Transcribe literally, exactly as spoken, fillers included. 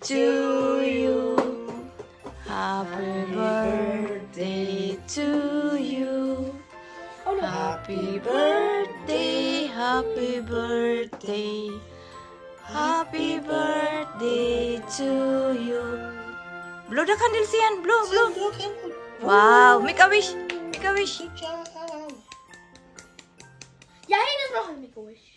to you. Happy birthday to you. Happy birthday, happy birthday. Happy birthday to you. Blow the candle, Zian. Blow, blow. Wow, make a wish. Make a wish. Jij doet nog een make a wish.